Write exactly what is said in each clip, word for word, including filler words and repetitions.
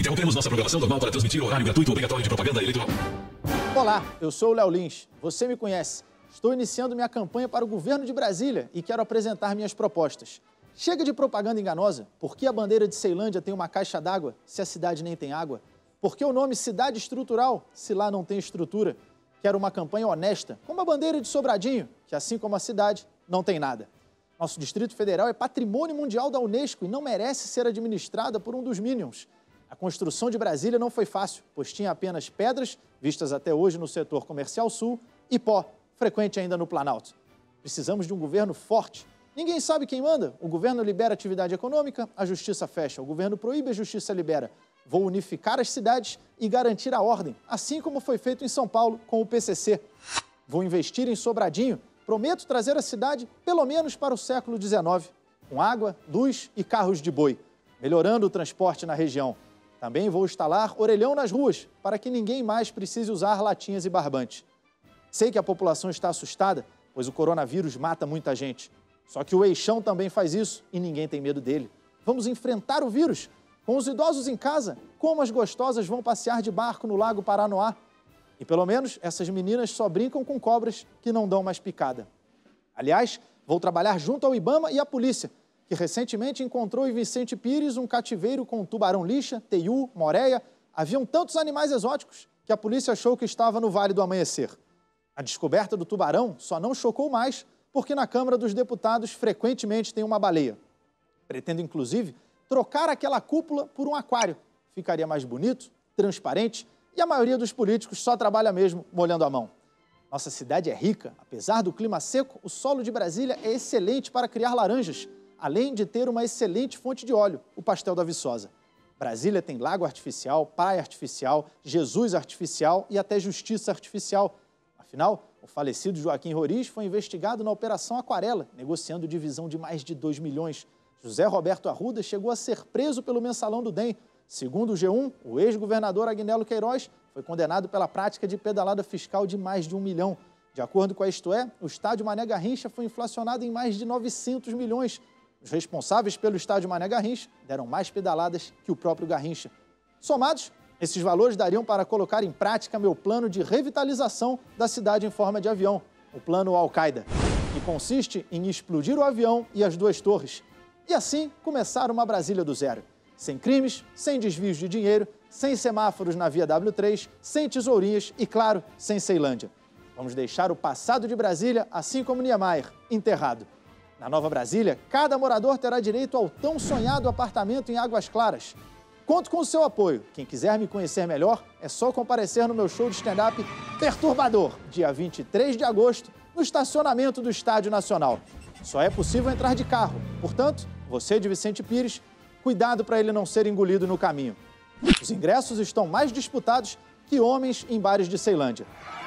Interrompemos nossa programação normal para transmitir o horário gratuito obrigatório de propaganda eleitoral. Olá, eu sou o Léo Lins. Você me conhece. Estou iniciando minha campanha para o governo de Brasília e quero apresentar minhas propostas. Chega de propaganda enganosa. Por que a bandeira de Ceilândia tem uma caixa d'água se a cidade nem tem água? Por que o nome Cidade Estrutural se lá não tem estrutura? Quero uma campanha honesta, como a bandeira de Sobradinho, que assim como a cidade, não tem nada. Nosso Distrito Federal é patrimônio mundial da Unesco e não merece ser administrada por um dos Minions. A construção de Brasília não foi fácil, pois tinha apenas pedras, vistas até hoje no setor comercial sul, e pó, frequente ainda no Planalto. Precisamos de um governo forte. Ninguém sabe quem manda. O governo libera atividade econômica, a justiça fecha. O governo proíbe, a justiça libera. Vou unificar as cidades e garantir a ordem, assim como foi feito em São Paulo com o P C C. Vou investir em Sobradinho. Prometo trazer a cidade pelo menos para o século dezenove, com água, luz e carros de boi, melhorando o transporte na região. Também vou instalar orelhão nas ruas, para que ninguém mais precise usar latinhas e barbantes. Sei que a população está assustada, pois o coronavírus mata muita gente. Só que o Eixão também faz isso e ninguém tem medo dele. Vamos enfrentar o vírus. Com os idosos em casa, como as gostosas vão passear de barco no Lago Paranoá? E pelo menos essas meninas só brincam com cobras que não dão mais picada. Aliás, vou trabalhar junto ao Ibama e à polícia, que recentemente encontrou em Vicente Pires um cativeiro com tubarão-lixa, teiu, moreia. Haviam tantos animais exóticos que a polícia achou que estava no Vale do Amanhecer. A descoberta do tubarão só não chocou mais porque na Câmara dos Deputados frequentemente tem uma baleia. Pretendo, inclusive, trocar aquela cúpula por um aquário. Ficaria mais bonito, transparente, e a maioria dos políticos só trabalha mesmo molhando a mão. Nossa cidade é rica. Apesar do clima seco, o solo de Brasília é excelente para criar laranjas, além de ter uma excelente fonte de óleo, o pastel da Viçosa. Brasília tem lago artificial, praia artificial, Jesus artificial e até justiça artificial. Afinal, o falecido Joaquim Roriz foi investigado na Operação Aquarela, negociando divisão de mais de dois milhões. José Roberto Arruda chegou a ser preso pelo mensalão do D E M. Segundo o G um, o ex-governador Agnello Queiroz foi condenado pela prática de pedalada fiscal de mais de um milhão. De acordo com a Isto É, o estádio Mané Garrincha foi inflacionado em mais de novecentos milhões. Os responsáveis pelo estádio Mané Garrincha deram mais pedaladas que o próprio Garrincha. Somados, esses valores dariam para colocar em prática meu plano de revitalização da cidade em forma de avião, o plano Al-Qaeda, que consiste em explodir o avião e as duas torres. E assim começar uma Brasília do zero. Sem crimes, sem desvios de dinheiro, sem semáforos na via W três, sem tesourinhas e, claro, sem Ceilândia. Vamos deixar o passado de Brasília, assim como Niemeyer, enterrado. Na Nova Brasília, cada morador terá direito ao tão sonhado apartamento em Águas Claras. Conto com o seu apoio. Quem quiser me conhecer melhor, é só comparecer no meu show de stand-up Perturbador, dia vinte e três de agosto, no estacionamento do Estádio Nacional. Só é possível entrar de carro. Portanto, você de Vicente Pires, cuidado para ele não ser engolido no caminho. Os ingressos estão mais disputados que homens em bares de Ceilândia.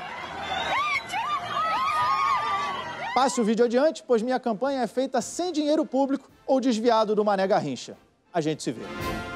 Passe o vídeo adiante, pois minha campanha é feita sem dinheiro público ou desviado do Mané Garrincha. A gente se vê.